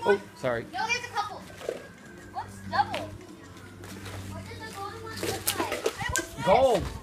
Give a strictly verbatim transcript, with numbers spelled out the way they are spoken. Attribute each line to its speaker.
Speaker 1: Oh, sorry.
Speaker 2: No, there's a couple. What's double? What does the golden one look like? Hey, what's this?
Speaker 1: Gold.